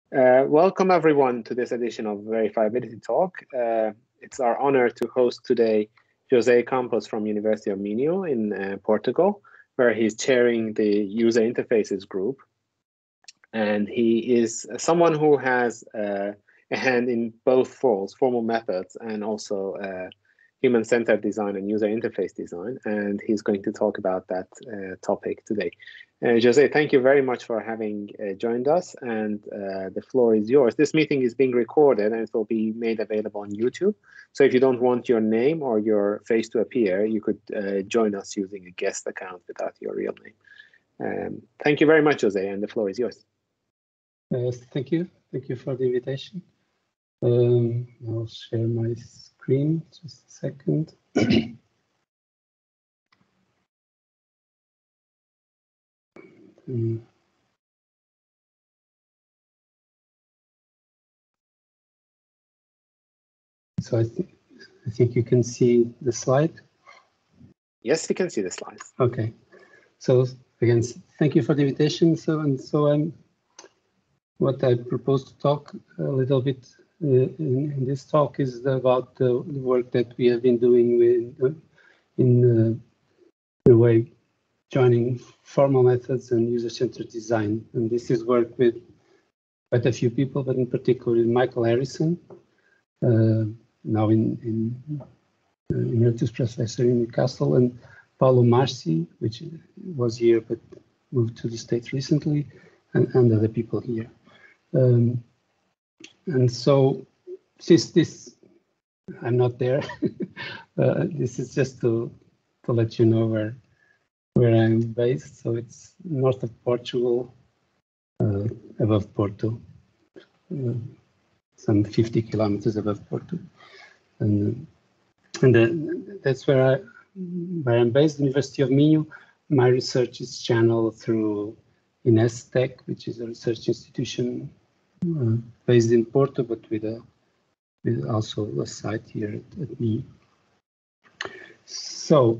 Welcome everyone to this edition of Verifiability Talk. It's our honor to host today Jose Campos from University of Minho in Portugal, where he's chairing the user interfaces group. And he is someone who has a hand in both formal methods and also human-centered design and user interface design. And he's going to talk about that topic today. Jose, thank you very much for having joined us, and the floor is yours. This meeting is being recorded and it will be made available on YouTube. So if you don't want your name or your face to appear, you could join us using a guest account without your real name. Thank you very much, Jose, and the floor is yours. Thank you. Thank you for the invitation. I'll share my screen, just a second. So I think you can see the slide. Yes, we can see the slides. Okay. So again, thank you for the invitation. What I propose to talk a little bit in this talk is about the work that we have been doing in the way joining formal methods and user-centered design. And this is work with quite a few people, but in particular Michael Harrison, now in Emeritus Professor in Newcastle, and Paulo Marci, which was here but moved to the States recently, and other people here. And so, since I'm not there, this is just to let you know where I'm based. So it's north of Portugal, above Porto, some 50 kilometers above Porto, and that's where I'm based, University of Minho. My research is channeled through INESTEC, which is a research institution based in Porto, but with also a site here at Minho. So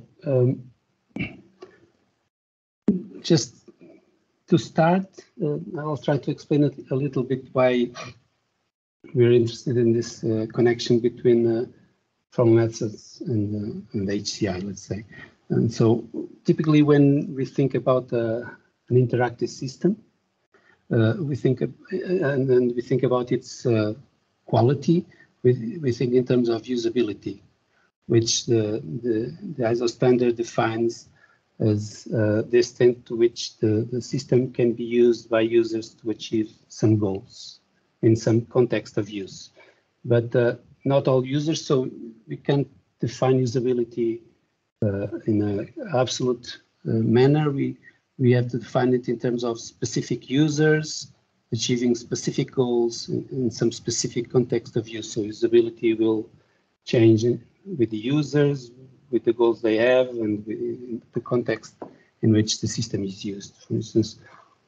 just to start, I'll try to explain a little bit why we're interested in this connection between formal methods and HCI, let's say. And so typically when we think about an interactive system, we think about its quality. We think in terms of usability, which the ISO standard defines as the extent to which the system can be used by users to achieve some goals in some context of use. But not all users, so we can't define usability in an absolute manner. We have to define it in terms of specific users achieving specific goals in some specific context of use. So usability will change with the users, with the goals they have, and with the context in which the system is used. For instance,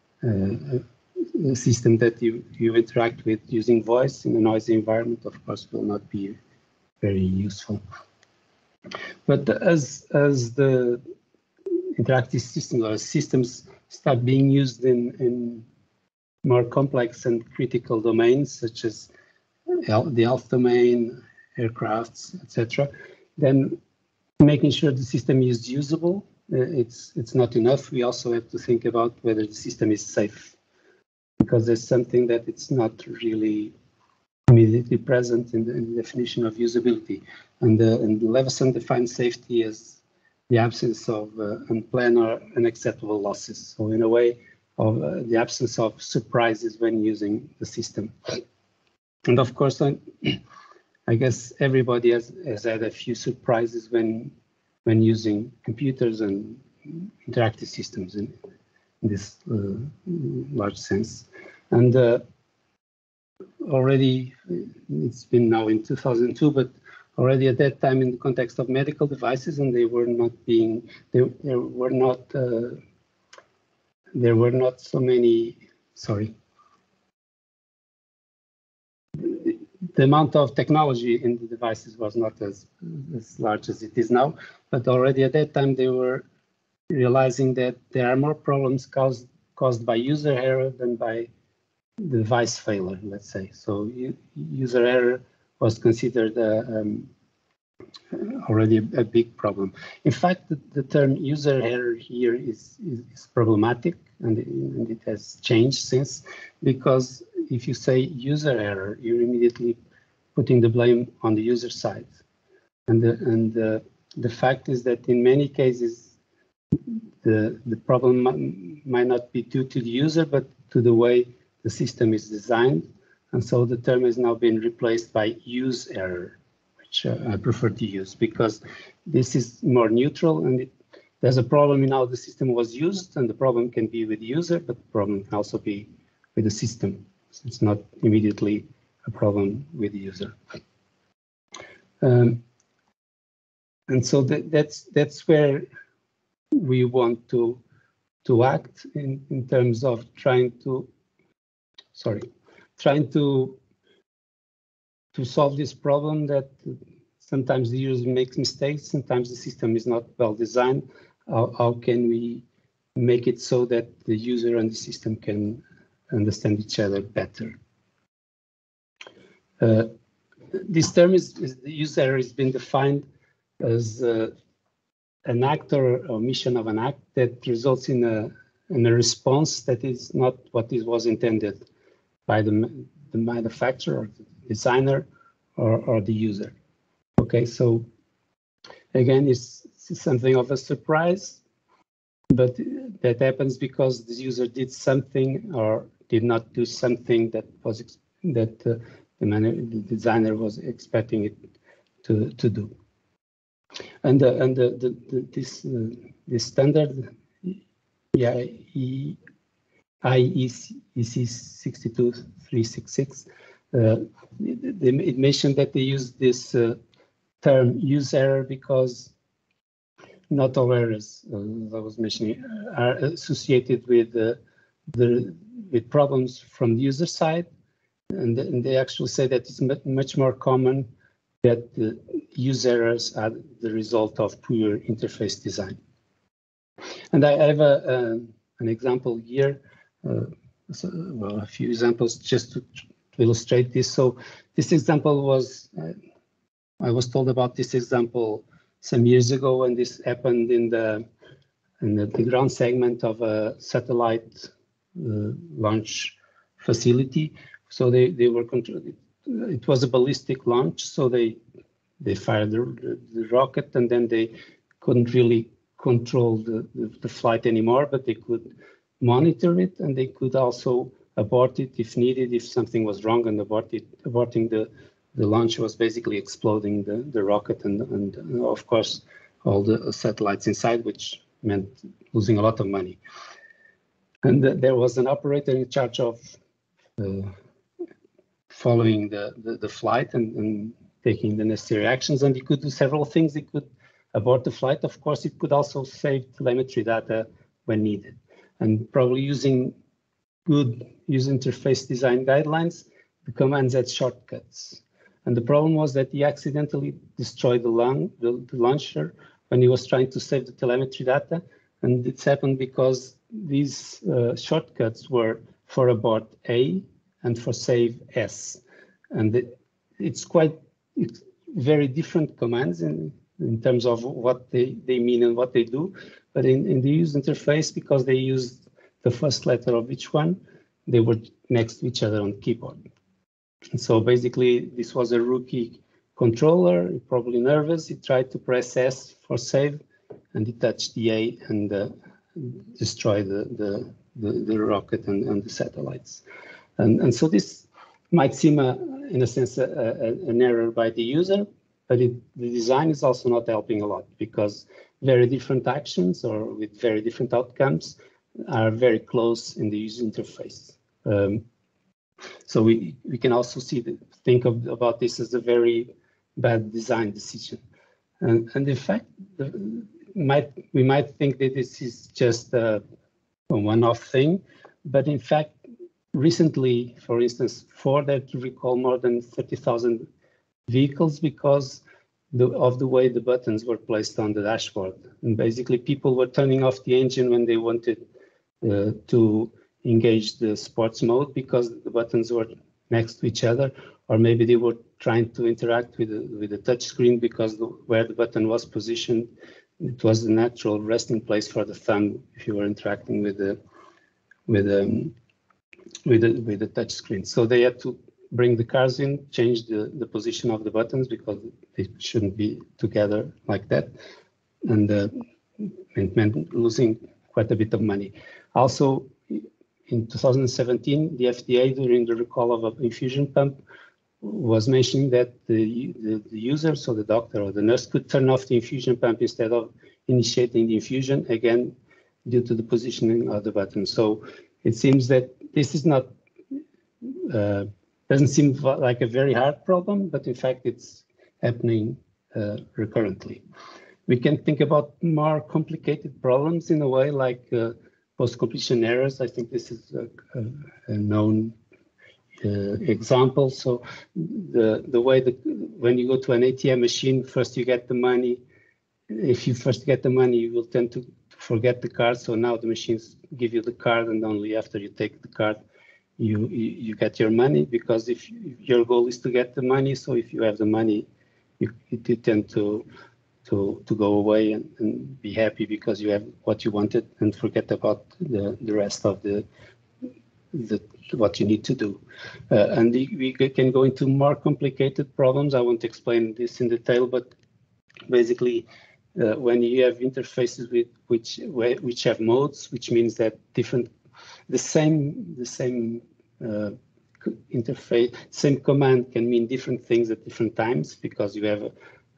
a system that you interact with using voice in a noisy environment, of course, will not be very useful. But as the interactive systems or systems start being used in more complex and critical domains, such as the health domain, aircrafts, etc., then making sure the system is usable, it's not enough. We also have to think about whether the system is safe, because there's something that it's not really immediately present in the definition of usability. And Leveson defines safety as the absence of unplanned or unacceptable losses. So in a way, of the absence of surprises when using the system. And of course, I guess everybody has had a few surprises when using computers and interactive systems in this large sense. And already, it's been now in 2002, but already at that time in the context of medical devices, and there were not so many, sorry. The amount of technology in the devices was not as large as it is now, but already at that time they were realizing that there are more problems caused by user error than by device failure, let's say. So user error was considered already a big problem. In fact, the term user error here is problematic, and it has changed since, because if you say user error, you're immediately putting the blame on the user side. And the fact is that in many cases, the problem might not be due to the user, but to the way the system is designed. And so the term has now been replaced by use error, which I prefer to use, because this is more neutral, and there's a problem in how the system was used, and the problem can be with the user, but the problem can also be with the system. So it's not immediately a problem with the user. And so that's where we want to act in terms of trying to solve this problem, that sometimes the user makes mistakes, sometimes the system is not well designed. How can we make it so that the user and the system can understand each other better? This term the user error has been defined as an act or omission of an act that results in a response that is not what it was intended by the manufacturer or the designer or the user. Okay, so again, it's something of a surprise, but that happens because the user did something or did not do something that was the designer was expecting it to do. And this standard, yeah, IEC 62366, it mentioned that they use this term use error because not all errors, as I was mentioning, are associated with with problems from the user side, and they actually say that it's much more common that the user errors are the result of poor interface design. And I have an example here, well, a few examples just to illustrate this. So this example was, I was told about this example some years ago, and this happened in the ground segment of a satellite launch facility. So they were controlling. It was a ballistic launch, so they fired the rocket, and then they couldn't really control the flight anymore, but they could monitor it, and they could also abort it if needed, if something was wrong, and aborting the launch was basically exploding the rocket and of course all the satellites inside, which meant losing a lot of money. And there was an operator in charge of following the flight and taking the necessary actions, and he could do several things. He could abort the flight. Of course, it could also save telemetry data when needed. And probably using good user interface design guidelines, the commands had shortcuts. And the problem was that he accidentally destroyed the launcher when he was trying to save the telemetry data. And it's happened because these shortcuts were for abort A and for save S. And it's very different commands in terms of what they mean and what they do. But in the user interface, because they used the first letter of each one, they were next to each other on the keyboard. And so basically, this was a rookie controller, probably nervous. He tried to press S for save, and he touched the A and destroyed the rocket and the satellites. And so this might seem, in a sense, an error by the user, but the design is also not helping a lot, because very different actions or with very different outcomes are very close in the user interface. So we can also think about this as a very bad design decision. And in fact, we might think that this is just a one-off thing, but in fact, recently, for instance, Ford had to recall more than 30,000 vehicles because of the way the buttons were placed on the dashboard. And basically, people were turning off the engine when they wanted to engage the sports mode because the buttons were next to each other, or maybe they were trying to interact with the touch screen because where the button was positioned, it was the natural resting place for the thumb if you were interacting with the touch screen. So they had to bring the cars in, change the position of the buttons because they shouldn't be together like that, and it meant losing quite a bit of money. Also, in 2017, the FDA, during the recall of an infusion pump, was mentioning that the user, so the doctor or the nurse, could turn off the infusion pump instead of initiating the infusion, again, due to the positioning of the button. So it seems that this is not, doesn't seem like a very hard problem, but in fact, it's happening recurrently. We can think about more complicated problems in a way, like post-completion errors. I think this is a known example. So the way that when you go to an ATM machine, first you get the money. If you first get the money, you will tend to forget the card. So now the machines give you the card, and only after you take the card, you get your money, because if your goal is to get the money, so if you have the money, you tend to go away and be happy because you have what you wanted and forget about the rest of what you need to do. And we can go into more complicated problems. I won't explain this in detail, but basically when you have interfaces with which have modes, which means that the same interface, same command can mean different things at different times, because you have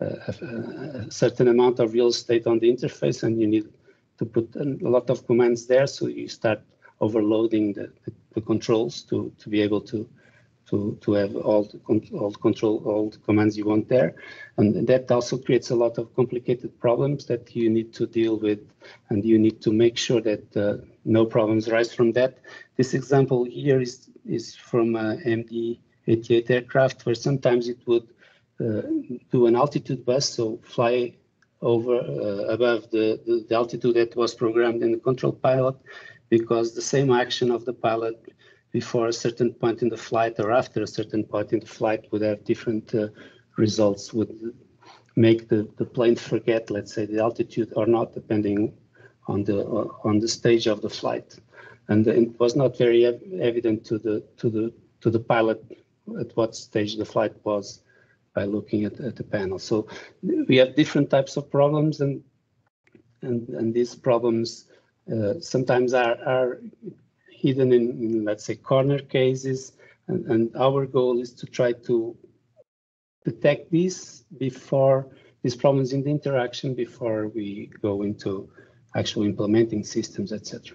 a certain amount of real estate on the interface and you need to put a lot of commands there, so you start overloading the controls to be able to have all the commands you want there. And that also creates a lot of complicated problems that you need to deal with, and you need to make sure that no problems arise from that. This example here is from MD-88 aircraft, where sometimes it would do an altitude bus, so fly over above the altitude that was programmed in the control pilot, because the same action of the pilot before a certain point in the flight or after a certain point in the flight would have different results, would make the plane forget, let's say, the altitude or not, depending on the stage of the flight. And it was not very evident to the pilot at what stage the flight was by looking at the panel. So we have different types of problems, and these problems sometimes are hidden in, let's say, corner cases, and our goal is to try to detect these problems in the interaction before we go into actually implementing systems, etc.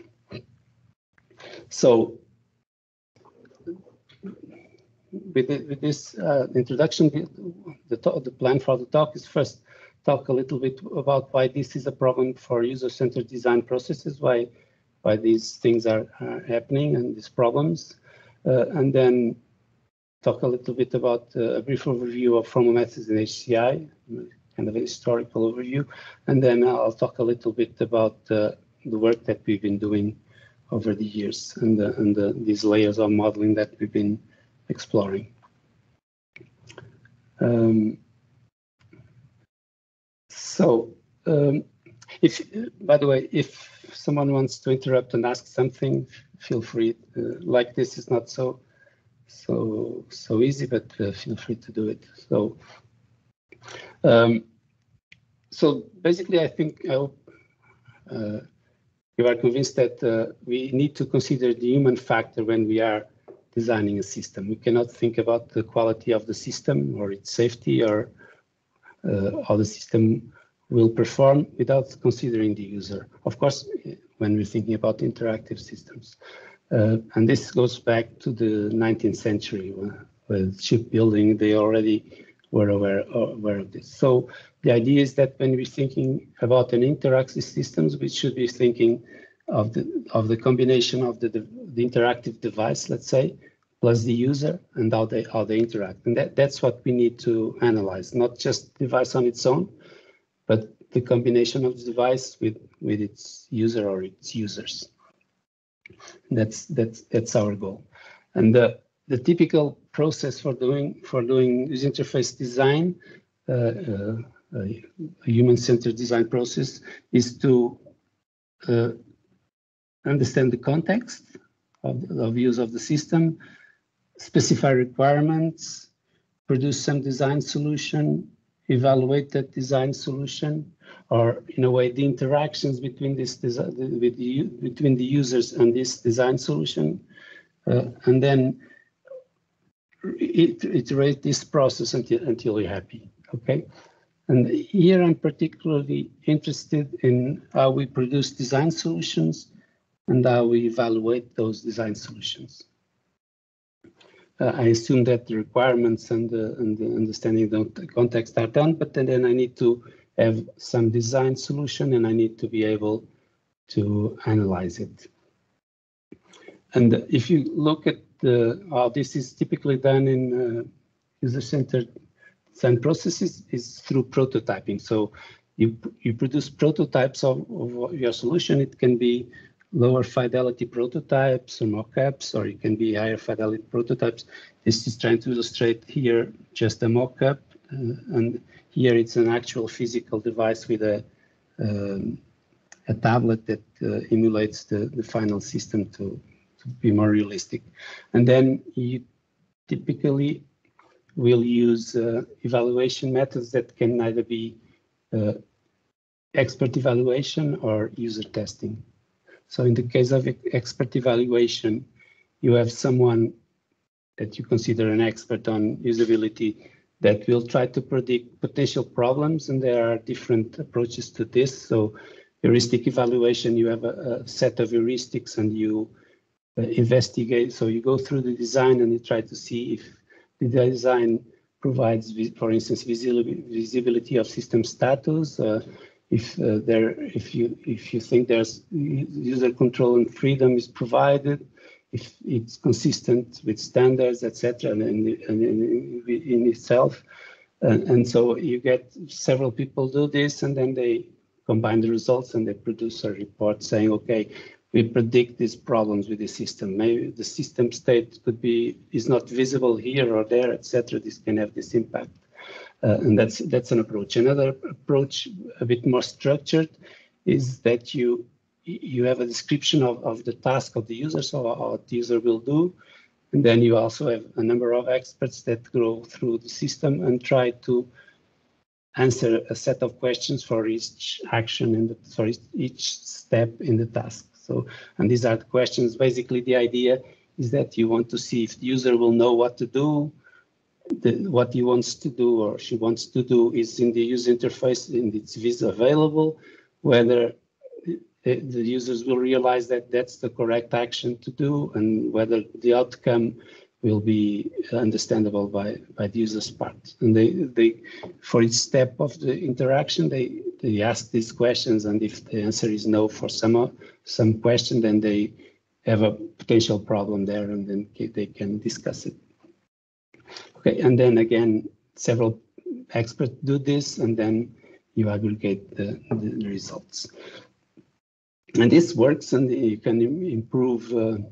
So with this introduction, the plan for the talk is first talk a little bit about why this is a problem for user-centered design processes, why these things are happening and these problems, and then talk a little bit about a brief overview of formal methods in HCI, kind of a historical overview, and then I'll talk a little bit about the work that we've been doing over the years and these layers of modeling that we've been exploring. By the way, if someone wants to interrupt and ask something, feel free. Like this is not so easy, but feel free to do it. So basically, I think you are convinced that we need to consider the human factor when we are designing a system. We cannot think about the quality of the system or its safety or how the system will perform without considering the user. Of course, when we're thinking about interactive systems. And this goes back to the 19th century with shipbuilding, they already were aware of this. So the idea is that when we're thinking about an interactive systems, we should be thinking of the combination of the interactive device, let's say, plus the user and how they interact. And that's what we need to analyze, not just the device on its own, but the combination of the device with its user or its users. That's our goal. And the typical process for doing user interface design, a human-centered design process, is to understand the context of use of the system, specify requirements, produce some design solution, evaluate that design solution, or in a way the interactions between this between the users and this design solution, and then iterate this process until you're happy. Okay, and here I'm particularly interested in how we produce design solutions and how we evaluate those design solutions. I assume that the requirements and the understanding the context are done, but then I need to have some design solution and I need to be able to analyze it. And if you look at how this is typically done in user-centered design processes, is through prototyping. So you produce prototypes of your solution. It can be lower fidelity prototypes or mock-ups, or it can be higher fidelity prototypes. This is trying to illustrate here just a mock-up, and here it's an actual physical device with a tablet that emulates the final system to be more realistic. And then you typically will use evaluation methods that can either be expert evaluation or user testing. So in the case of expert evaluation, you have someone that you consider an expert on usability that will try to predict potential problems, and there are different approaches to this. So heuristic evaluation, you have a set of heuristics and you investigate. So you go through the design and you try to see if the design provides, for instance, visibility of system status, if you think there's user control and freedom is provided, if it's consistent with standards, etc., in itself. And so you get several people do this, and then they combine the results and they produce a report saying, okay, we predict these problems with the system. Maybe the system state is not visible here or there, etc. This can have this impact. And that's an approach. Another approach, a bit more structured, is that you have a description of the task of the user, so what the user will do. And then you also have a number of experts that go through the system and try to answer a set of questions for each action for each step in the task. So, and these are the questions. Basically, the idea is that you want to see if the user will know what to do, what he wants to do or she wants to do is in the user interface and it's available, whether the users will realize that that's the correct action to do, and whether the outcome will be understandable by the user's part. And they for each step of the interaction, they ask these questions, and if the answer is no for some question, then they have a potential problem there, and then they can discuss it. Okay, and then again, several experts do this, and then you aggregate the results. And this works, and you can improve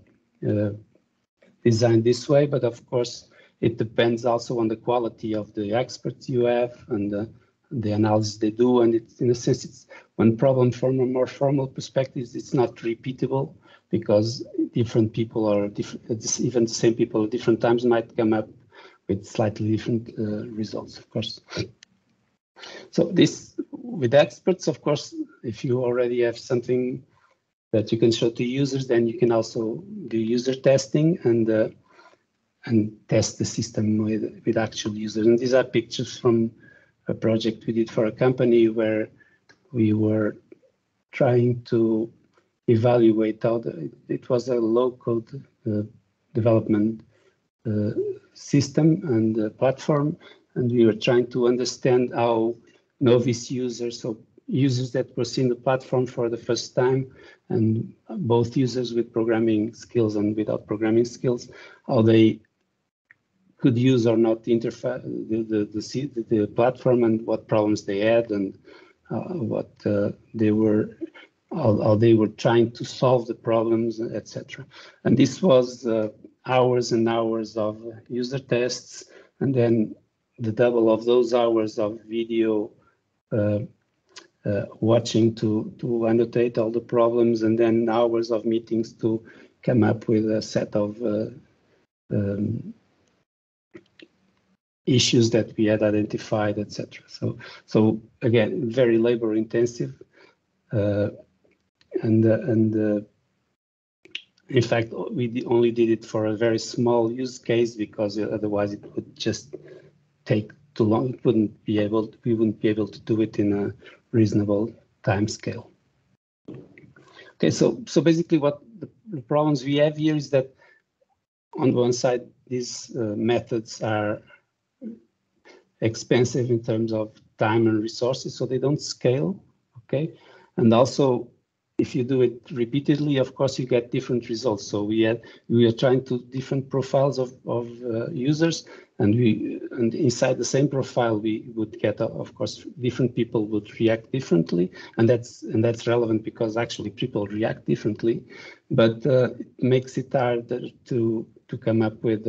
design this way, but of course, it depends also on the quality of the experts you have and the analysis they do. And it's, in a sense, it's one problem from a more formal perspective, it's not repeatable because different people or even the same people at different times might come up with slightly different results, of course. So this, with experts, of course, if you already have something that you can show to users, then you can also do user testing and test the system with actual users. And these are pictures from a project we did for a company where we were trying to evaluate how it was a low-code development system and platform, and we were trying to understand how novice users, so users that were seeing the platform for the first time, and both users with programming skills and without programming skills, how they could use or not the interface, the platform, and what problems they had, and what they were how they were trying to solve the problems, etc. And this was hours and hours of user tests, and then the double of those hours of video watching to annotate all the problems, and then hours of meetings to come up with a set of issues that we had identified, etc. So again, very labor intensive, and in fact, we only did it for a very small use case because otherwise it would just take too long. We wouldn't be able to do it in a reasonable time scale. Okay, so basically what the problems we have here is that on one side, these methods are expensive in terms of time and resources, so they don't scale, okay? And also, if you do it repeatedly, of course, you get different results. So we are trying to different profiles of users, and inside the same profile, we would get, of course, different people would react differently, and that's relevant because actually people react differently, but it makes it harder to come up with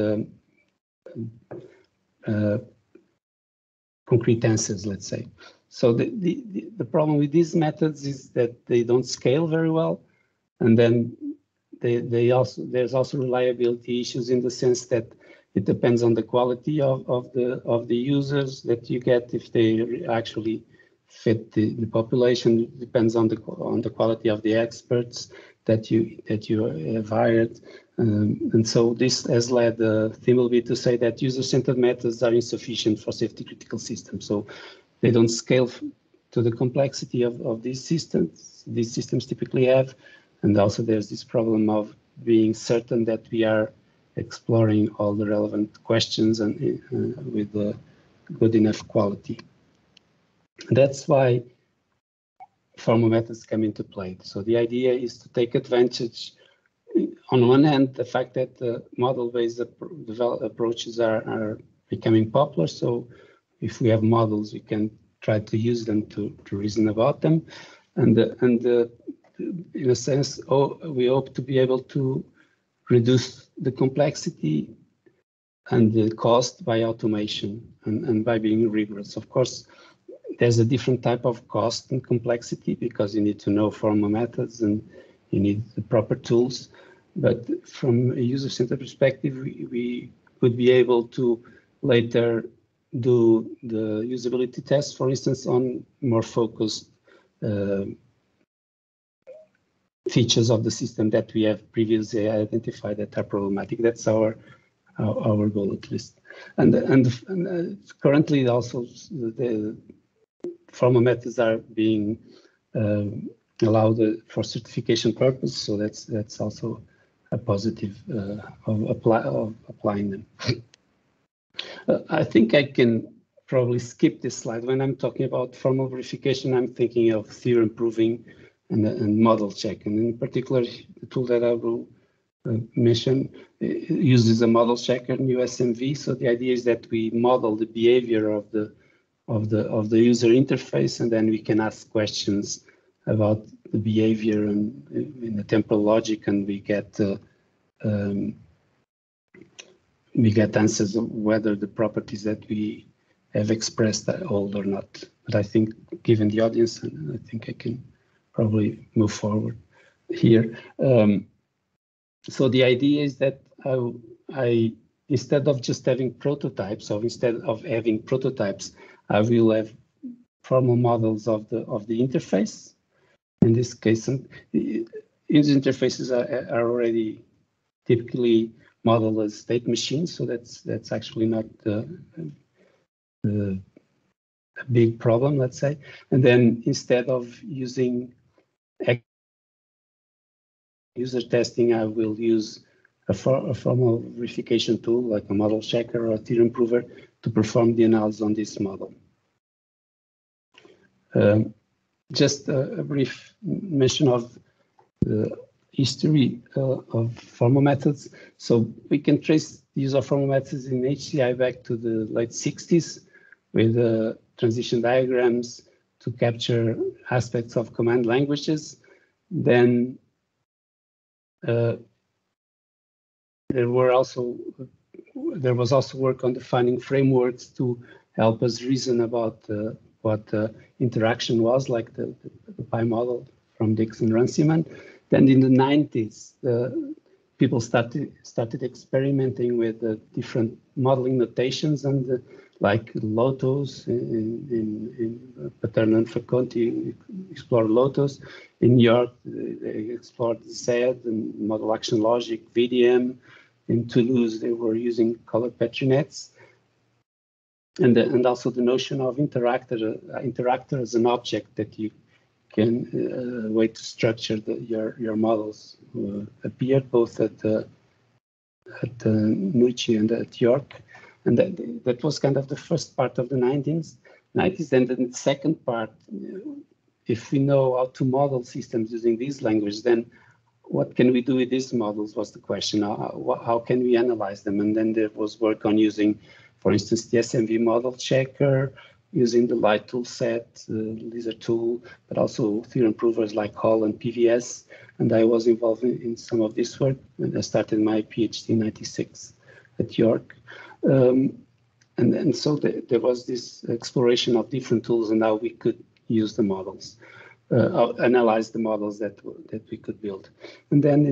concrete answers, let's say. So the problem with these methods is that they don't scale very well, and then there's also reliability issues in the sense that it depends on the quality of the users that you get, if they actually fit the population. It depends on the quality of the experts that you have hired, and so this has led Thimbleby to say that user-centered methods are insufficient for safety-critical systems. So they don't scale to the complexity of these systems. These systems typically have, and also there's this problem of being certain that we are exploring all the relevant questions and with good enough quality. That's why formal methods come into play. So the idea is to take advantage, on one hand, the fact that model-based approaches are becoming popular. So if we have models, we can try to use them to reason about them. And in a sense, we hope to be able to reduce the complexity and the cost by automation and by being rigorous. Of course, there's a different type of cost and complexity because you need to know formal methods and you need the proper tools. But from a user-centered perspective, we could be able to later do the usability tests, for instance, on more focused features of the system that we have previously identified that are problematic. That's our goal, at least. And currently, also the formal methods are being allowed for certification purpose. So that's also a positive of applying them. I think I can probably skip this slide. When I'm talking about formal verification, I'm thinking of theorem proving and model check. And in particular, the tool that I will mention uses a model checker, USMV. So the idea is that we model the behavior of the user interface, and then we can ask questions about the behavior and in the temporal logic, and we get answers of whether the properties that we have expressed are old or not. But I think, given the audience, I think I can probably move forward here. So the idea is that I instead of just having prototypes, or instead of having prototypes, I will have formal models of the interface. In this case, user interfaces are already typically modeled as state machines, so that's actually not a big problem, let's say. And then instead of using user testing, I will use a formal verification tool like a model checker or a theorem prover to perform the analysis on this model. Just a brief mention of the history of formal methods. So we can trace the use of formal methods in HCI back to the late 60s with transition diagrams to capture aspects of command languages. Then there was also work on defining frameworks to help us reason about what interaction was, like the pi model from Dix and Runciman. Then in the 90s, people started experimenting with different modeling notations, and like Lotus in Paterno and Faconti explored Lotus. In York, they explored Z and model action logic, VDM. In Toulouse, they were using color Petri nets. And also the notion of interactor as an object that you can way to structure your models appeared both at Nucci and at York, and that was kind of the first part of the 90s. And then the second part, if we know how to model systems using this language, then what can we do with these models was the question. How can we analyze them? And then there was work on using, for instance, the SMV model checker, using the light tool set, lizard tool, but also theorem provers like Hall and PVS. And I was involved in some of this work, and I started my PhD in '96 at York. And so there was this exploration of different tools and how we could use the models, analyze the models that we could build. And then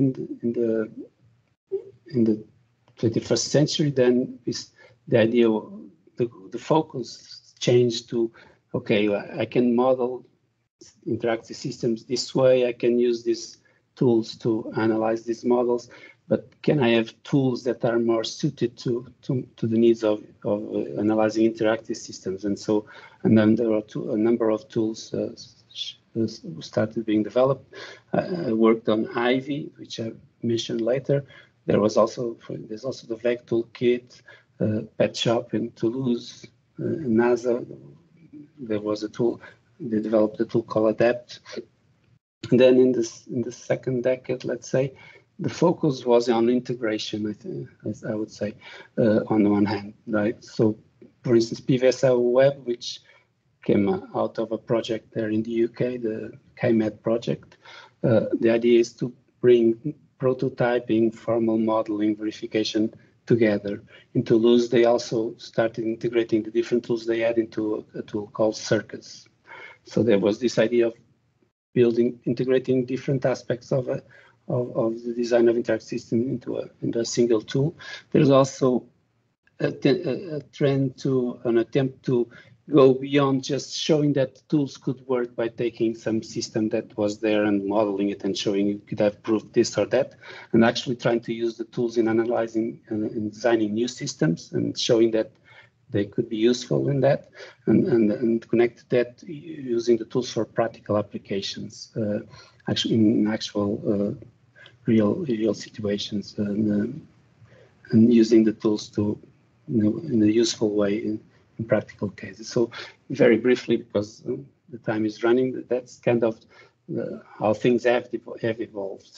in the 21st century, then the idea, the focus changed to, okay, I can model interactive systems this way. I can use these tools to analyze these models, but can I have tools that are more suited to the needs of analyzing interactive systems? And then there are a number of tools started being developed. I worked on Ivy, which I mentioned later. There's also the VEC toolkit, Pet Shop in Toulouse, NASA. There was a tool. They developed a tool called Adapt. And then in the second decade, let's say, the focus was on integration, I think, as I would say, on the one hand, right? So, for instance, PVSL Web, which came out of a project there in the UK, the KMED project. The idea is to bring prototyping, formal modeling, verification together. In Toulouse, they also started integrating the different tools they had into a tool called Circus. So there was this idea of integrating different aspects of the design of interactive system into a single tool. There's also a trend to an attempt to go beyond just showing that tools could work by taking some system that was there and modeling it and showing you could have proved this or that, and actually trying to use the tools in analyzing and designing new systems and showing that they could be useful in that, and connect that using the tools for practical applications, actually in actual real situations, and using the tools to, in a useful way in practical cases. So very briefly, because the time is running, that's kind of how things have evolved,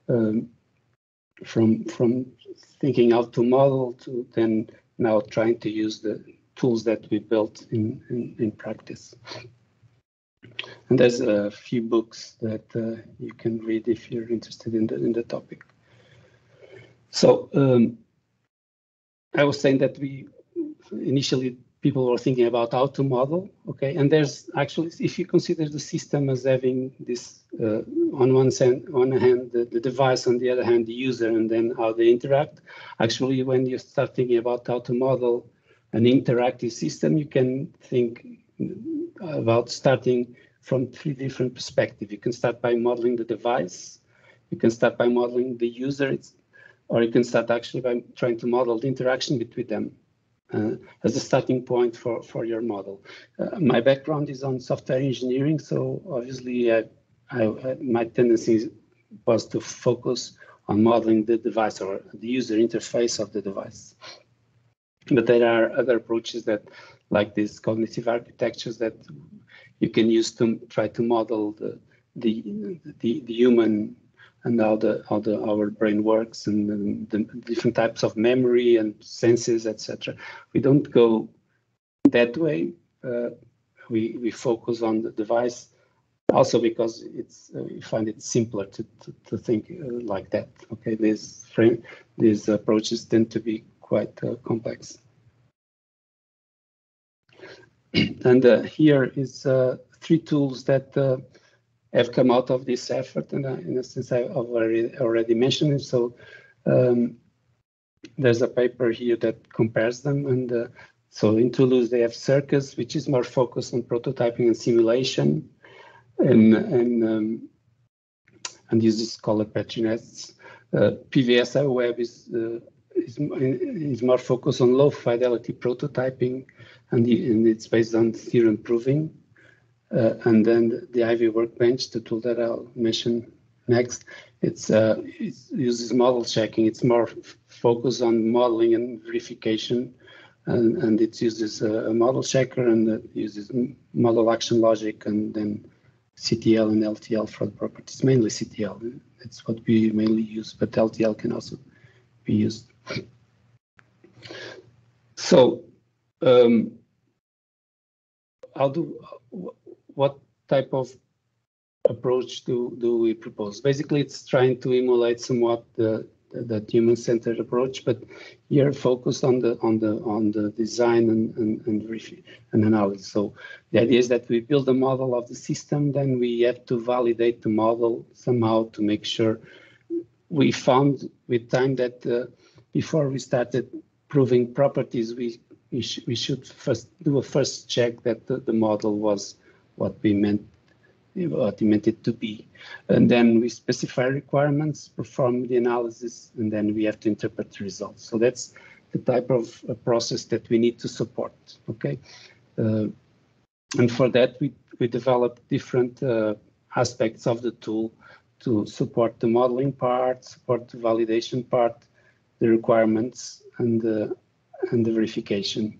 from thinking how to model to then now trying to use the tools that we built in practice. And there's a few books that you can read if you're interested in the topic. So I was saying that initially people were thinking about how to model, okay? And there's actually, if you consider the system as having this, on one hand, the device, on the other hand, the user, and then how they interact. Actually, when you start thinking about how to model an interactive system, you can think about starting from 3 different perspectives. You can start by modeling the device, you can start by modeling the user, or you can start actually by trying to model the interaction between them as a starting point for your model. My background is on software engineering, so obviously my tendency was to focus on modeling the device or the user interface of the device. But there are other approaches that, like these cognitive architectures, that you can use to try to model the human and how our brain works, and the different types of memory and senses, etc. We don't go that way. We focus on the device Also because it's you find it simpler to think like that. Okay, these approaches tend to be quite complex. And here is 3 tools that have come out of this effort, and in a sense I've already mentioned it. So there's a paper here that compares them, and so in Toulouse they have Circus, which is more focused on prototyping and simulation, and uses colored Petri nets. PVSI Web is more focused on low fidelity prototyping, and it's based on theorem proving. And then the Ivy Workbench, the tool that I'll mention next, it uses model checking. It's more focused on modeling and verification, and it uses a model checker, and it uses model action logic, and then CTL and LTL for the properties, mainly CTL. It's what we mainly use, but LTL can also be used. So what type of approach do we propose? Basically, it's trying to emulate somewhat the human-centered approach, but here focused on the design and analysis. So the idea is that we build a model of the system, then we have to validate the model somehow to make sure. We found with time that before we started proving properties, we should first do a first check that the model was what we meant it to be, and then we specify requirements, perform the analysis, and then we have to interpret the results. So that's the type of process that we need to support. Okay, and for that we develop different aspects of the tool to support the modeling part, support the validation part, the requirements, and the verification.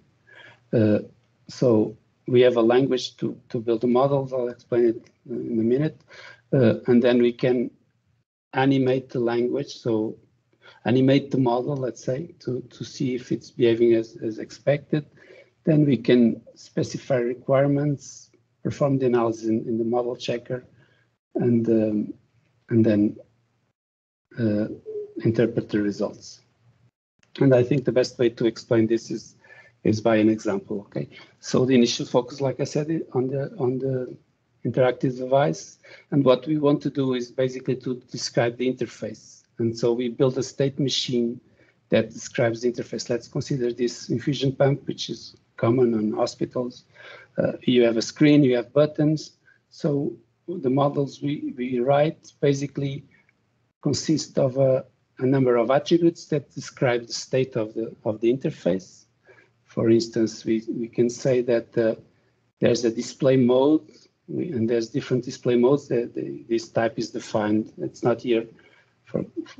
So we have a language to build the models. I'll explain it in a minute. And then we can animate the language. So animate the model, let's say, to see if it's behaving as expected. Then we can specify requirements, perform the analysis in the model checker, and then interpret the results. And I think the best way to explain this is by an example. Okay, so the initial focus, like I said, on the interactive device, and what we want to do is basically to describe the interface. And so we build a state machine that describes the interface. Let's consider this infusion pump, which is common on hospitals. You have a screen, you have buttons. So the models we write basically consist of a number of attributes that describe the state of the interface. For instance, we can say that there's a display mode, and there's different display modes. This type is defined. It's not here for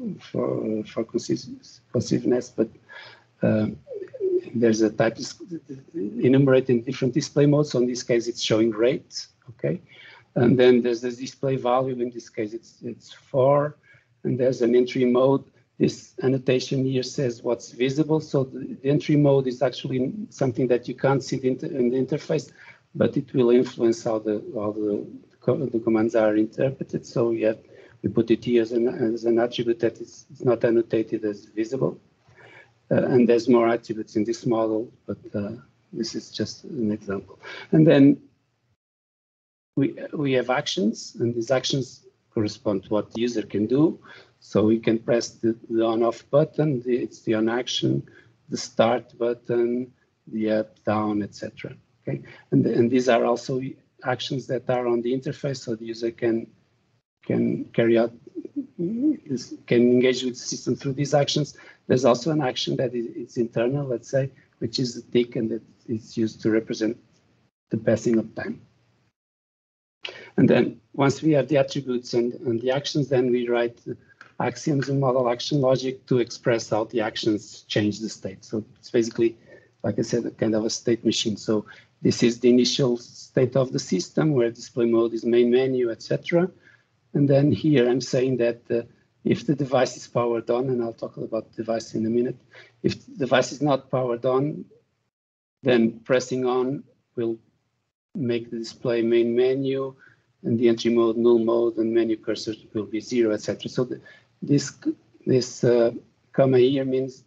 conciseness, but there's a type enumerating different display modes. So in this case, it's showing rates. Okay, and then there's the display value. In this case, it's 4. And there's an entry mode. This annotation here says what's visible. So the entry mode is actually something that you can't see in the interface, but it will influence how the commands are interpreted. So we put it here as an attribute that is not annotated as visible. And there's more attributes in this model, but this is just an example. And then we have actions, and these actions correspond to what the user can do. So we can press the on-off button, it's the on action, the start button, the up, down, etc. Okay, and these are also actions that are on the interface, so the user can carry out, can engage with the system through these actions. There's also an action that is internal, let's say, which is the tick, and that is used to represent the passing of time. And then once we have the attributes and the actions, then we write axioms and model action logic to express how the actions change the state. So it's basically, like I said, a kind of a state machine. So this is the initial state of the system where display mode is main menu, etc. And then here I'm saying that if the device is powered on, and I'll talk about the device in a minute, if the device is not powered on, then pressing on will make the display main menu, and the entry mode, null mode, and menu cursor will be 0, etc. So this comma here means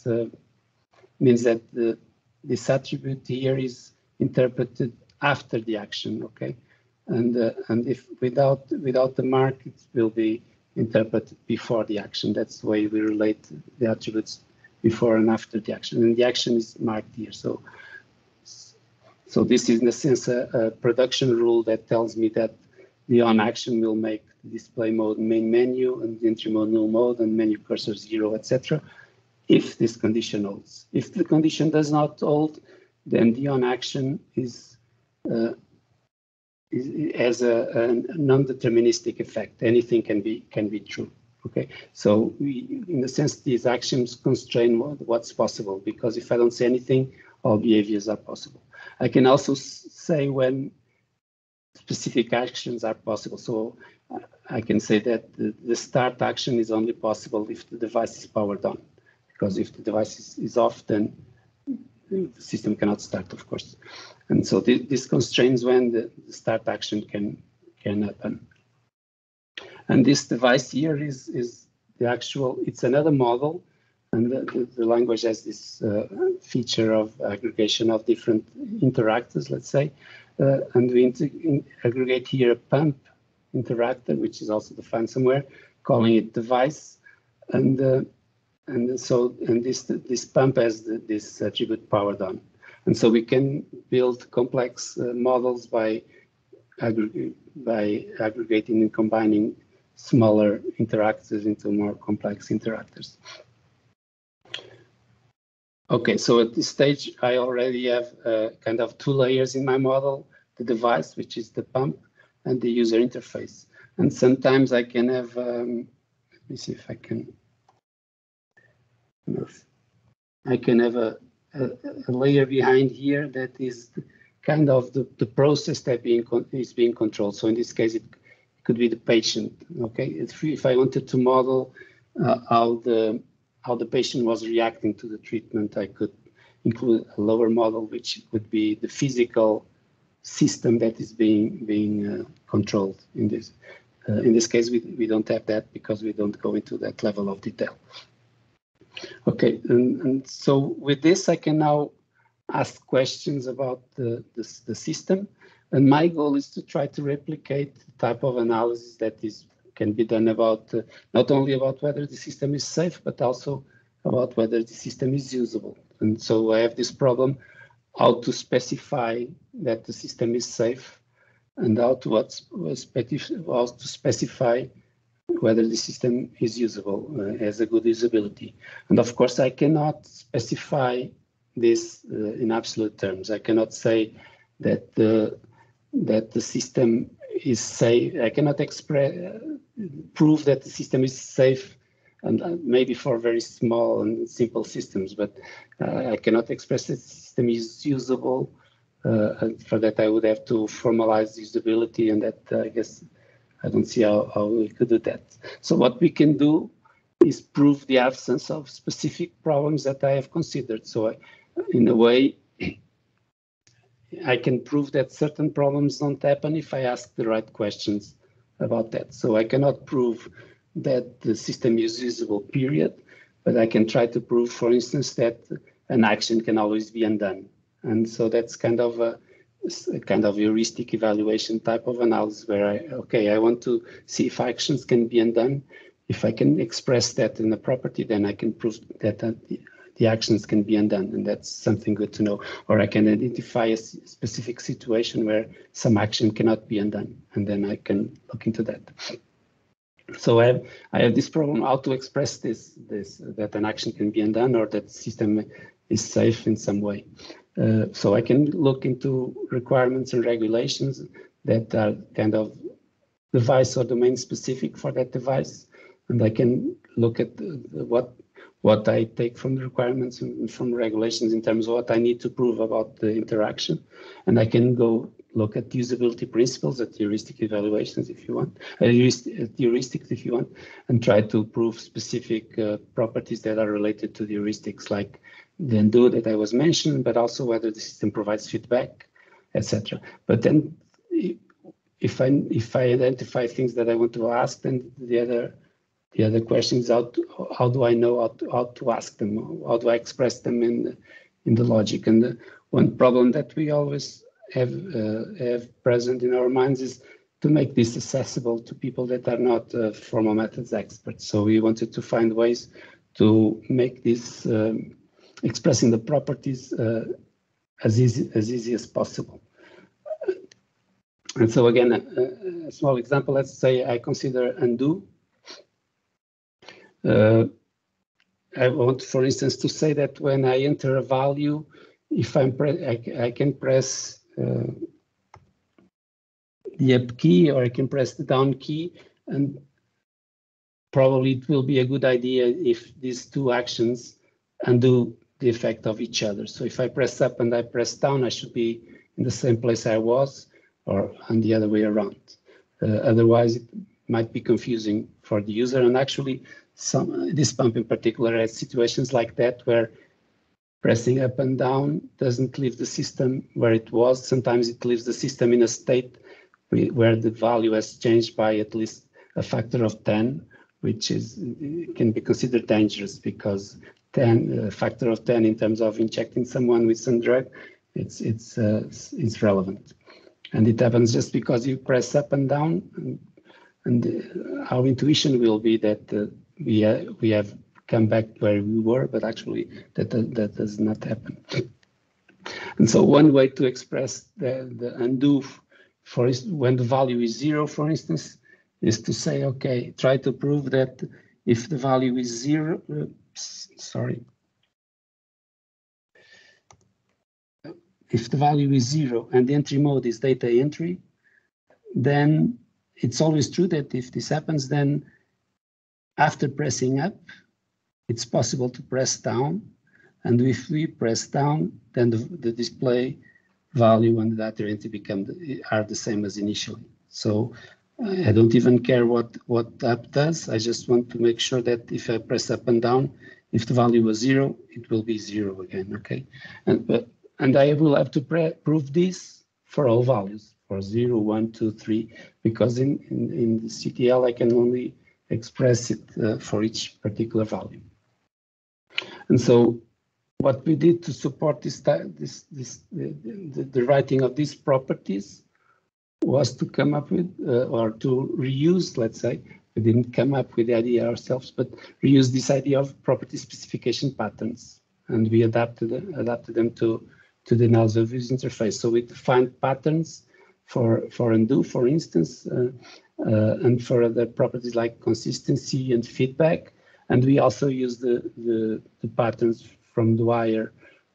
that this attribute here is interpreted after the action, okay? And if without the mark, it will be interpreted before the action. That's the way we relate the attributes before and after the action, and the action is marked here. So this is in a sense a production rule that tells me that the on action will make the display mode main menu and the entry mode null mode and menu cursor 0, etc. if this condition holds. If the condition does not hold, then the on action has a non-deterministic effect. Anything can be true. Okay, so in a sense, these actions constrain what's possible, because if I don't say anything, all behaviors are possible. I can also say when specific actions are possible. So I can say that the start action is only possible if the device is powered on, because if the device is off, then the system cannot start, of course. And so this constrains when the start action can happen. And this device here is the actual, it's another model, and the language has this feature of aggregation of different interactors, let's say, and we aggregate here a pump interactor, which is also defined somewhere, calling it device, and this pump has this attribute powered on, and so we can build complex models by aggregating and combining smaller interactors into more complex interactors. Okay, so at this stage, I already have kind of two layers in my model: the device, which is the pump, and the user interface. And sometimes I can have, let me see if I can. I can have a layer behind here that is kind of the process that is being controlled. So in this case, it could be the patient. Okay, if I wanted to model how the patient was reacting to the treatment, I could include a lower model, which would be the physical system that is being controlled in this. In this case, we don't have that because we don't go into that level of detail. Okay, and so with this, I can now ask questions about the system. And my goal is to try to replicate the type of analysis that can be done about not only about whether the system is safe, but also about whether the system is usable. And so I have this problem: how to specify that the system is safe, and how to specify whether the system is usable, has a good usability. And of course, I cannot specify this in absolute terms. I cannot say that the system is safe. I cannot prove that the system is safe, and maybe for very small and simple systems, but I cannot express that the system is usable. And for that, I would have to formalize usability, and that I guess I don't see how we could do that. So what we can do is prove the absence of specific problems that I have considered. So in a way, I can prove that certain problems don't happen if I ask the right questions about that. So I cannot prove that the system is usable, period, but I can try to prove, for instance, that an action can always be undone. And so that's kind of a heuristic evaluation type of analysis where I want to see if actions can be undone. If I can express that in a property, then I can prove that the actions can be undone, and that's something good to know. Or I can identify a specific situation where some action cannot be undone, and then I can look into that. So I have this problem: how to express this that an action can be undone or that the system is safe in some way. So I can look into requirements and regulations that are kind of device or domain specific for that device, and I can look at what I take from the requirements and from the regulations in terms of what I need to prove about the interaction, and I can go look at usability principles, at heuristic evaluations if you want, heuristics if you want, and try to prove specific properties that are related to the heuristics, like the undo that I was mentioning, but also whether the system provides feedback, etc. But then if I identify things that I want to ask, then the other question is how do I know how to ask them? How do I express them in the logic? And one problem that we always have present in our minds is to make this accessible to people that are not formal methods experts. So we wanted to find ways to make this expressing the properties as easy as possible. And so again, a small example, let's say I consider undo. I want, for instance, to say that when I enter a value, if I can press the up key or I can press the down key, and probably it will be a good idea if these two actions undo the effect of each other. So if I press up and I press down, I should be in the same place I was, or on the other way around. Otherwise, it might be confusing for the user. And actually, this pump in particular has situations like that where pressing up and down doesn't leave the system where it was. Sometimes it leaves the system in a state where the value has changed by at least a factor of 10, which can be considered dangerous, because a factor of 10 in terms of injecting someone with some drug, it's relevant. And it happens just because you press up and down, and our intuition will be that we have come back where we were, but actually that does not happen. And so one way to express the undo for when the value is 0, for instance, is to say, okay, try to prove that if the value is 0, if the value is 0 and the entry mode is data entry, then it's always true that if this happens, then after pressing up, it's possible to press down. And if we press down, then the display value and the data entry are the same as initially. So I don't even care what up does. I just want to make sure that if I press up and down, if the value was 0, it will be 0 again, okay? And I will have to prove this for all values, for 0, 1, 2, 3, because in the CTL I can only express it for each particular value. And so what we did to support the writing of these properties was to come up with, or to reuse, let's say, we didn't come up with the idea ourselves, but reuse this idea of property specification patterns. And we adapted them to the analysis of user interface. So we defined patterns for undo, for instance, and for other properties like consistency and feedback. And we also use the patterns from Dwyer.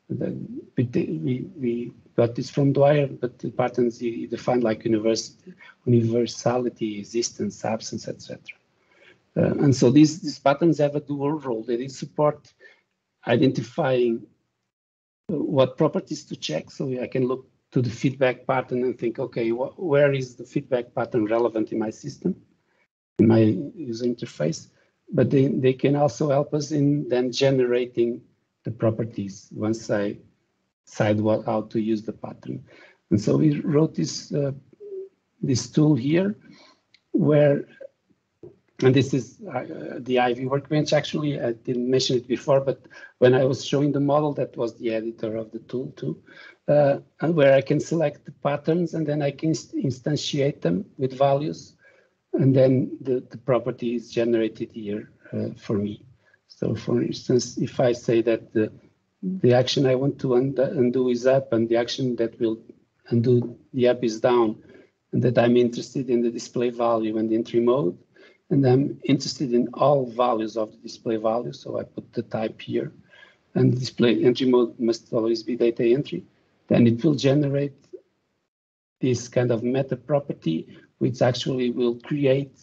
We got this from Dwyer, but the patterns he defined like universality, existence, absence, etc. And so these patterns have a dual role. They support identifying what properties to check. So I can look to the feedback pattern and think, okay, where is the feedback pattern relevant in my system, in my user interface? But they can also help us in then generating the properties once I decide how to use the pattern. And so we wrote this tool here where, and this is the Ivy Workbench. Actually, I didn't mention it before, but when I was showing the model, that was the editor of the tool too, and where I can select the patterns and then I can instantiate them with values. And then the property is generated here for me. So for instance, if I say that the action I want to undo is up and the action that will undo the up is down, and that I'm interested in the display value and the entry mode, and I'm interested in all values of the display value, so I put the type here, and the display entry mode must always be data entry, then it will generate this kind of meta property, which actually will create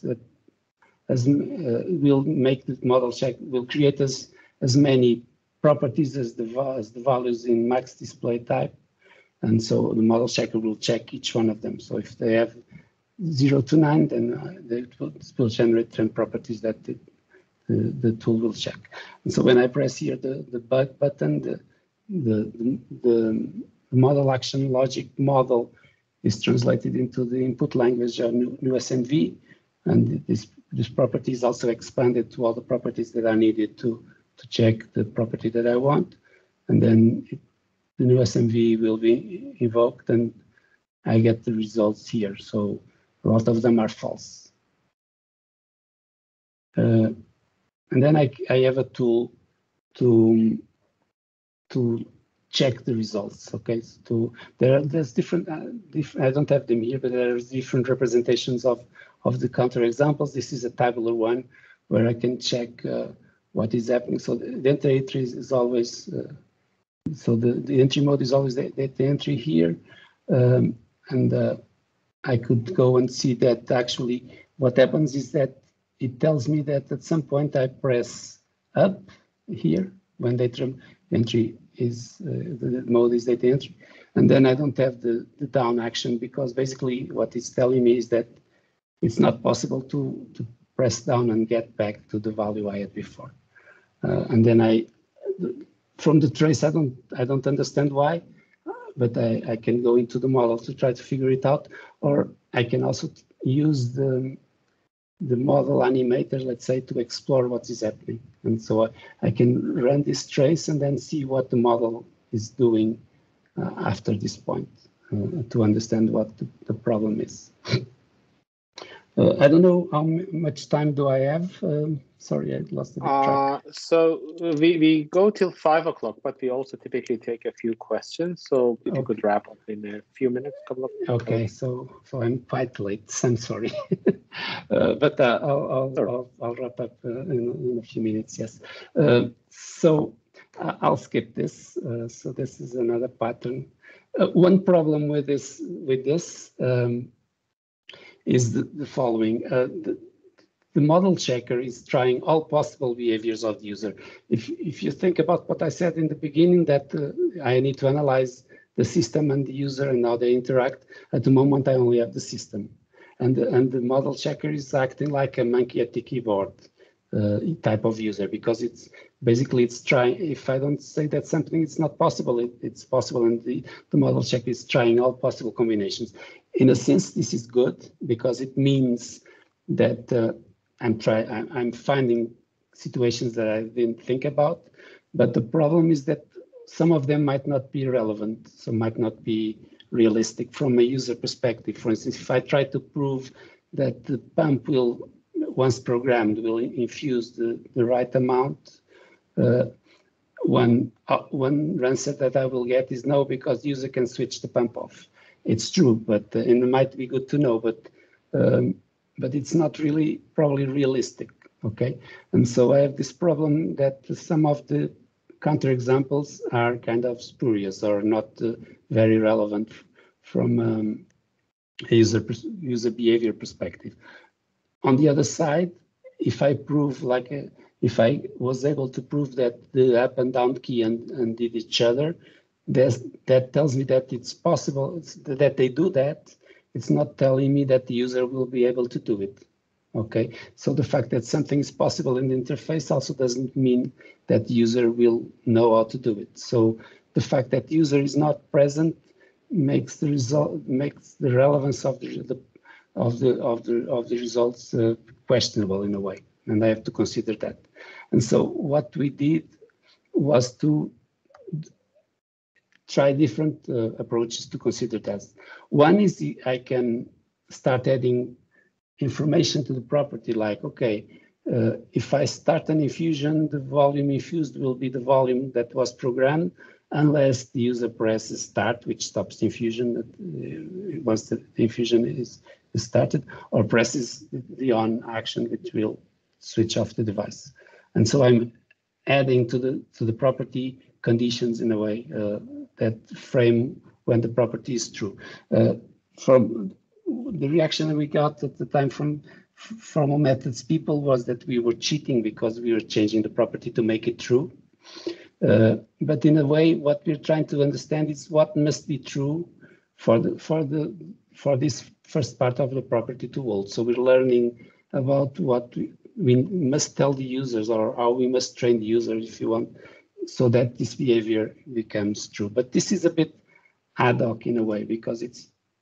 will make the model check, will create as many properties as the values in max display type. And so the model checker will check each one of them. So if they have 0 to 9, then it will generate 10 properties that the tool will check. And so when I press here the button, the model action logic model is translated into the input language of new SMV, and this property is also expanded to all the properties that are needed to check the property that I want, and then the new SMV will be invoked, and I get the results here. So a lot of them are false. And then I have a tool to check the results. Okay, so there's different. I don't have them here, but there's different representations of the counterexamples. This is a tabular one where I can check what is happening. So the entry is always. So the entry mode is always the entry here, and I could go and see that actually what happens is that it tells me that at some point I press up here when data entry is the mode is data entry, and then I don't have the down action, because basically what it's telling me is that it's not possible to press down and get back to the value I had before, and then from the trace I don't understand why, but I can go into the model to try to figure it out, or I can also use the model animator, let's say, to explore what is happening. And so I can run this trace and then see what the model is doing after this point to understand what the problem is. I don't know how much time do I have. Sorry, I lost a bit track. So we go till 5 o'clock, but we also typically take a few questions. So if you could wrap up in a few minutes, couple of minutes. Okay, so I'm quite late. I'm sorry, but I'll wrap up in a few minutes. Yes. So I'll skip this. So this is another pattern. One problem with this is the following. The model checker is trying all possible behaviors of the user. If you think about what I said in the beginning, that I need to analyze the system and the user and how they interact, at the moment I only have the system. And the model checker is acting like a monkey at the keyboard type of user, because it's trying, if I don't say that something is not possible, it's possible, and the model checker is trying all possible combinations. In a sense, this is good, because it means that I'm finding situations that I didn't think about, but the problem is that some of them might not be relevant, some might not be realistic from a user perspective. For instance, if I try to prove that the pump will, once programmed, will infuse the right amount, one answer that I will get is no, because the user can switch the pump off. It's true, but and it might be good to know, but it's not really probably realistic. Okay, and so I have this problem that some of the counterexamples are kind of spurious or not very relevant from a user behavior perspective. On the other side, if I prove if I was able to prove that the up and down key and did each other, that tells me that it's possible that they do that. It's not telling me that the user will be able to do it. Okay, so the fact that something is possible in the interface also doesn't mean that the user will know how to do it. So the fact that the user is not present makes the relevance of the results questionable in a way, and I have to consider that. And so what we did was to try different approaches to consider that. One is I can start adding information to the property, like, okay, if I start an infusion, the volume infused will be the volume that was programmed, unless the user presses start, which stops the infusion once the infusion is started, or presses the on action, which will switch off the device. And so I'm adding to the property conditions in a way that frame when the property is true. From the reaction that we got at the time from formal methods people was that we were cheating because we were changing the property to make it true. But in a way, what we're trying to understand is what must be true for this first part of the property to hold. So we're learning about what we must tell the users, or how we must train the user, if you want, so that this behavior becomes true. But this is a bit ad hoc in a way, because it's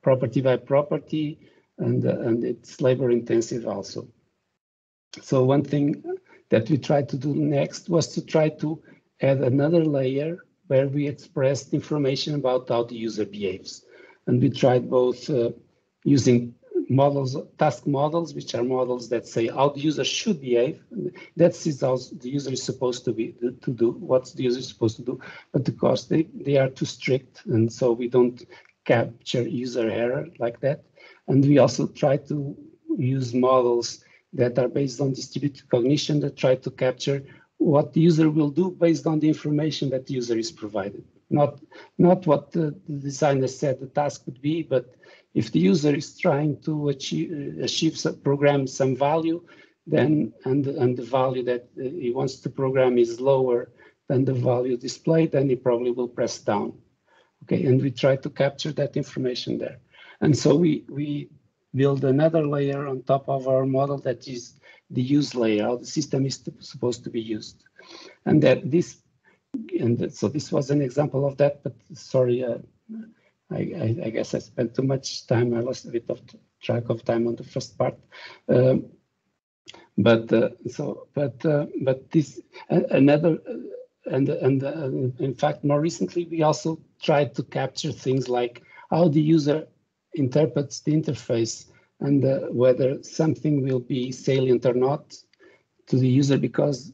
property by property, and it's labor intensive also. So one thing that we tried to do next was to try to add another layer where we expressed information about how the user behaves. And we tried both using models, task models, which are models that say how the user should behave. That's how the user is supposed to do, what the user is supposed to do. But of course, they are too strict, and so we don't capture user error like that. And we also try to use models that are based on distributed cognition that try to capture what the user will do based on the information that the user is provided. Not what the designer said the task would be, but if the user is trying to program some value, then and the value that he wants to program is lower than the value displayed, then he probably will press down. Okay, and we try to capture that information there. And so we build another layer on top of our model that is the use layer, how the system is supposed to be used. And so this was an example of that, but sorry, I guess I spent too much time. I lost a bit of track of time on the first part. But this another and in fact, more recently, we also tried to capture things like how the user interprets the interface and whether something will be salient or not to the user, because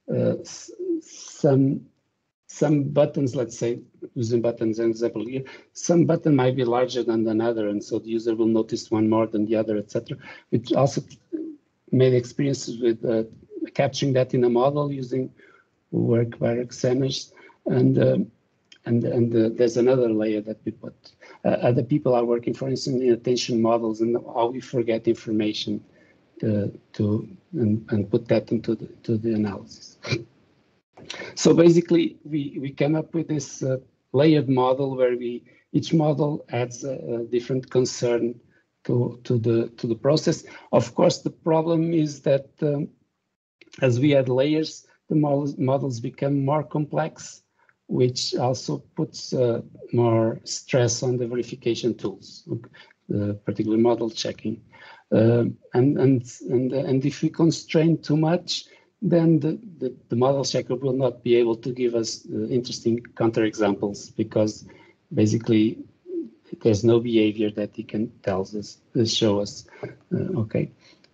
some buttons, let's say, using buttons as an example here, some button might be larger than another, and so the user will notice one more than the other, etc. We also made experiences with capturing that in a model using work by Xenos, and there's another layer that we put. Other people are working, for instance, in attention models and how we forget information and put that into the analysis. So basically, we came up with this layered model where each model adds a different concern to the process. Of course, the problem is that as we add layers, the models become more complex, which also puts more stress on the verification tools, particularly model checking. And if we constrain too much, then the model checker will not be able to give us interesting counterexamples, because basically there's no behavior that he can show us. Okay,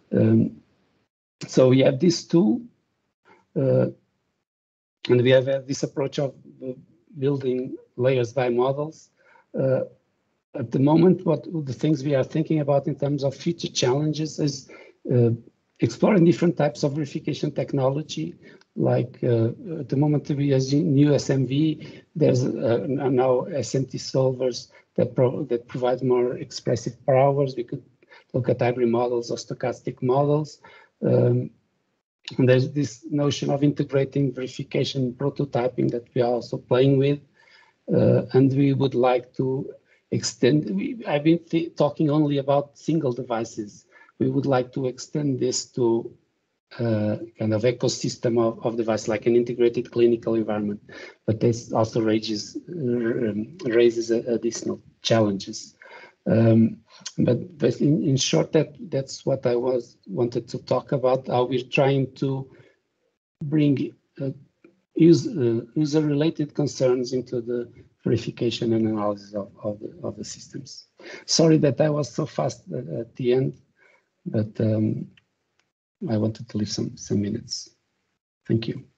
so we have this tool, and we have this approach of building layers by models. At the moment, what the things we are thinking about in terms of future challenges is exploring different types of verification technology. Like at the moment we are using new SMV. There's now SMT solvers that provide more expressive powers. We could look at hybrid models or stochastic models. And there's this notion of integrating verification prototyping that we are also playing with. And we would like to extend, I've been talking only about single devices. We would like to extend this to kind of ecosystem of device, like an integrated clinical environment. But this also raises additional challenges. But in short, that's what I wanted to talk about, how we're trying to bring user-related concerns into the verification and analysis of the systems. Sorry that I was so fast at the end, but I wanted to leave some minutes. Thank you.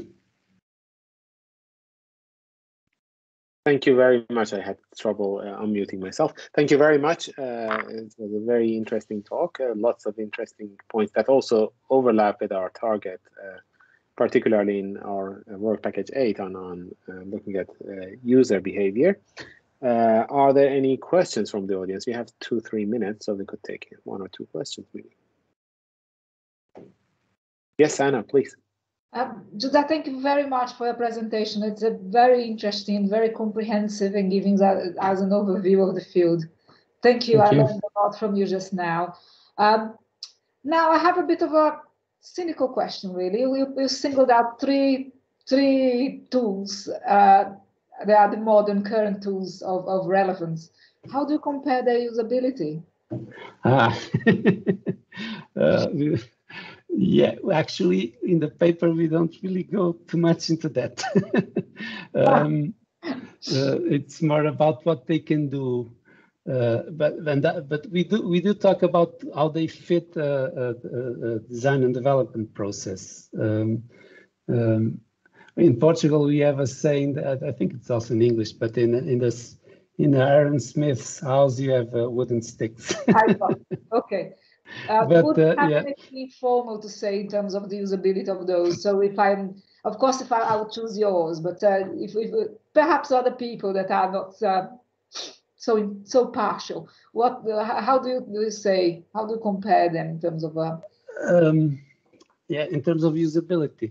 Thank you very much. I had trouble unmuting myself. Thank you very much. It was a very interesting talk. Lots of interesting points that also overlap with our target, particularly in our work package 8 on looking at user behavior. Are there any questions from the audience? We have 2-3 minutes, so we could take 1 or 2 questions maybe. Yes, Anna, please. Judah, thank you very much for your presentation. It's a very interesting, very comprehensive, and giving us an overview of the field. Thank you. I learned a lot from you just now. Now I have a bit of a cynical question, really. We singled out three tools they are the modern current tools of relevance. How do you compare their usability? Yeah, actually, in the paper, we don't really go too much into that. It's more about what they can do. But we do talk about how they fit design and development process. In Portugal, we have a saying that I think it's also in English, but in Aaron Smith's house, you have wooden sticks. Okay. But yeah, anything formal to say in terms of the usability of those. So if I'm, of course, if I would choose yours, but if perhaps other people that are not so partial, what? How do you say? How do you compare them in terms of? Yeah, in terms of usability.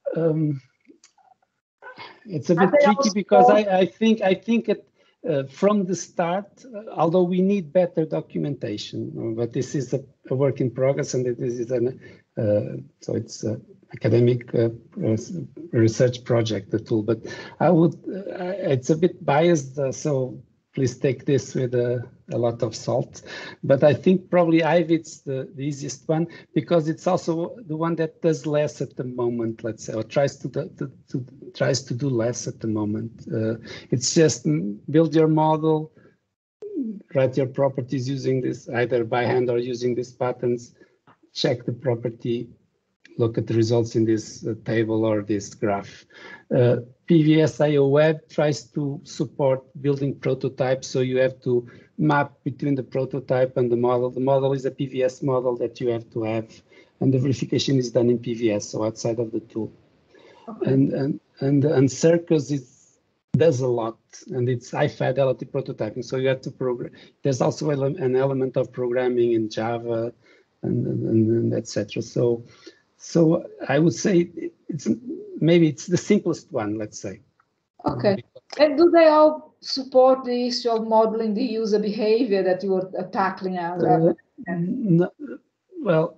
It's a bit tricky because I think from the start, although we need better documentation, but this is a work in progress, and this is so it's an academic research project, the tool. But it's a bit biased, so please take this with a lot of salt. But I think probably Ivy—it's the easiest one because it's also the one that does less at the moment, let's say, or tries to do less at the moment. It's just build your model, write your properties using this either by hand or using these patterns, check the property, look at the results in this table or this graph. PVS.io Web tries to support building prototypes, so you have to map between the prototype and the model. The model is a PVS model that you have to have, and the verification is done in PVS, so outside of the tool. Okay. And Circus does a lot, and it's high fidelity prototyping, so you have to program. There's also an element of programming in Java and etc. So I would say maybe it's the simplest one, let's say. Okay. And do they all support the issue of modeling the user behavior that you were tackling out? No, well,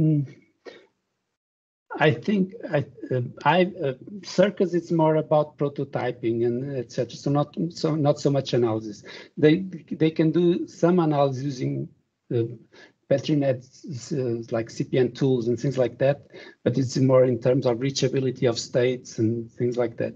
I think Circus is more about prototyping and etc. So not so much analysis. They can do some analysis using Petrinet, like CPN tools and things like that, but it's more in terms of reachability of states and things like that.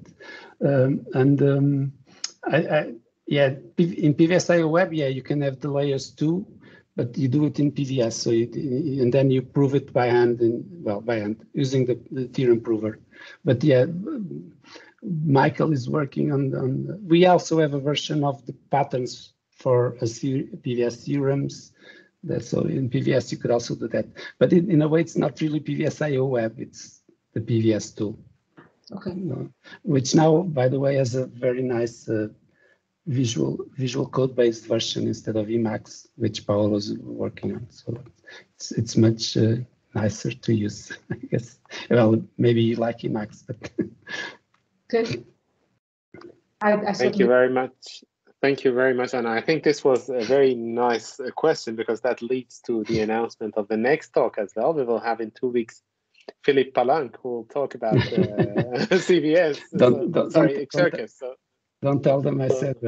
Yeah, in PVS.io Web, yeah, you can have the layers too, but you do it in PVS, so and then you prove it by hand, using the theorem prover. But yeah, Michael is working on. We also have a version of the patterns for PVS theorems. So in PVS, you could also do that. But in a way, it's not really PVS.io Web, it's the PVS tool. Okay. Which now, by the way, has a very nice visual code-based version instead of Emacs, which Paolo's working on. So it's much nicer to use, I guess. Well, maybe you like Emacs, but... Okay. Thank you very much. Thank you very much, and I think this was a very nice question because that leads to the announcement of the next talk as well. We will have in 2 weeks Philippe Palanque, who will talk about CVS. Circus. Don't tell them I said.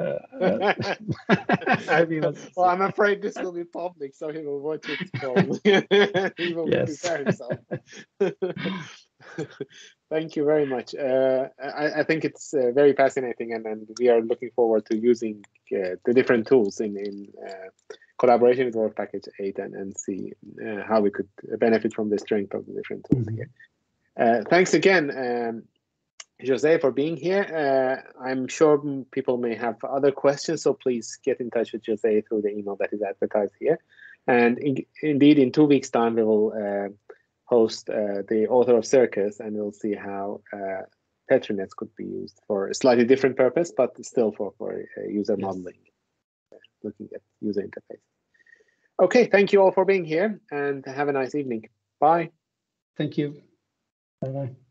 Well, I'm afraid this will be public, so he will watch it from. He will prepare himself. Thank you very much. I think it's very fascinating, and we are looking forward to using the different tools in collaboration with Work Package 8 and see how we could benefit from the strength of the different tools here. Thanks again, Jose, for being here. I'm sure people may have other questions, so please get in touch with Jose through the email that is advertised here. And indeed, in 2 weeks' time, we will host the author of Circus, and we'll see how Petrinets could be used for a slightly different purpose, but still for user modeling, looking at user interface. Okay, thank you all for being here, and have a nice evening. Bye. Thank you. Bye-bye.